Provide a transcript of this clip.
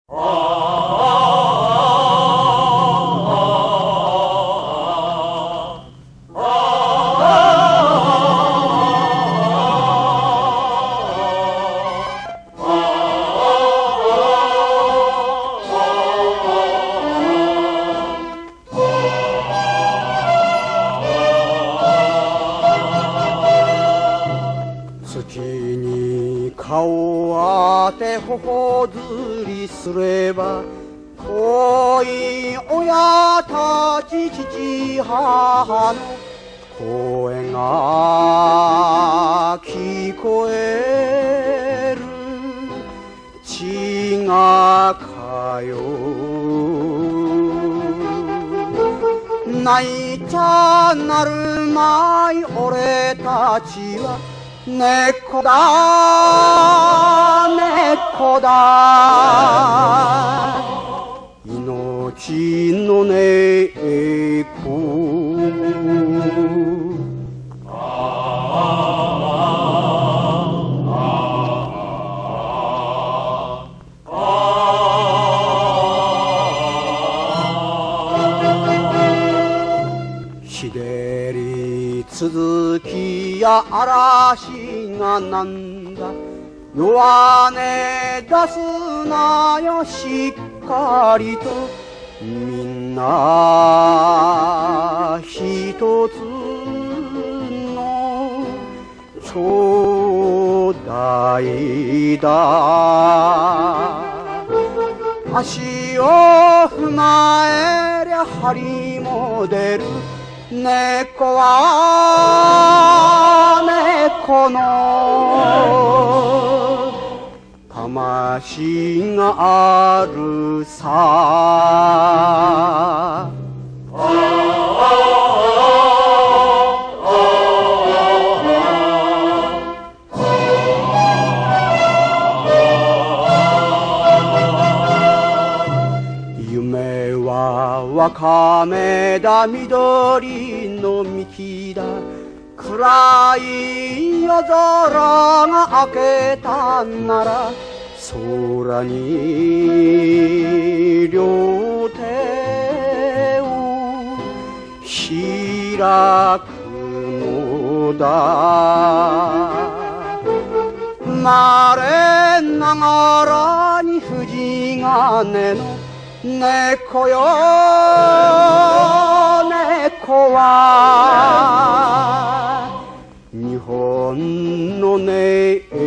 月に顔を当て頬ずりすれば遠い親たち父母の声が聞こえる。血が通う泣いちゃなるまい俺たちは猫だ猫だ命の猫。日照り続きや嵐がなんだ弱音出すなよしっかりとみんな一つの兄弟だ。足を踏まえりゃ針も出る。猫は猫の魂があるさ。夢はわかめだ緑の幹だ。暗い夜空が明けたなら空に両手を開くのだ。生まれながらに藤金の猫よ猫は日本の猫。